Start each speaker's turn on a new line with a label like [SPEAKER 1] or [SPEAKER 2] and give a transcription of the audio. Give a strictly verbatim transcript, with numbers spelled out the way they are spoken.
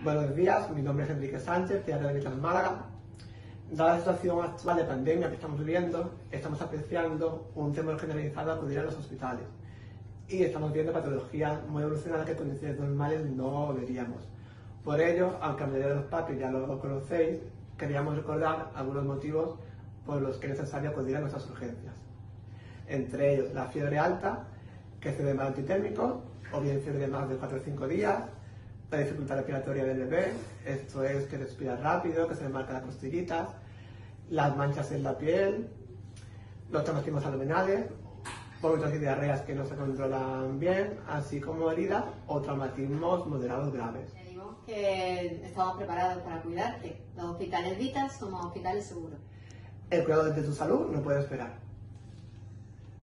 [SPEAKER 1] Buenos días, mi nombre es Enrique Sánchez, Teatro de Vitas Málaga. Dada la situación actual de pandemia que estamos viviendo, estamos apreciando un temor generalizado a acudir a los hospitales y estamos viendo patologías muy evolucionadas que en condiciones normales no veríamos. Por ello, aunque a mayoría de los patios ya lo conocéis, queríamos recordar algunos motivos por los que es necesario acudir a nuestras urgencias. Entre ellos, la fiebre alta, que se debe más antitérmicos, o bien fiebre de más de cuatro o cinco días, la dificultad respiratoria del bebé, esto es que respira rápido, que se le marcan las costillitas, las manchas en la piel, los traumatismos abdominales, vómitos y diarreas que no se controlan bien, así como heridas o traumatismos moderados graves.
[SPEAKER 2] Decimos que estamos preparados para cuidarte. Los hospitales Vitas somos hospitales seguros.
[SPEAKER 1] El cuidado de tu salud no puede esperar.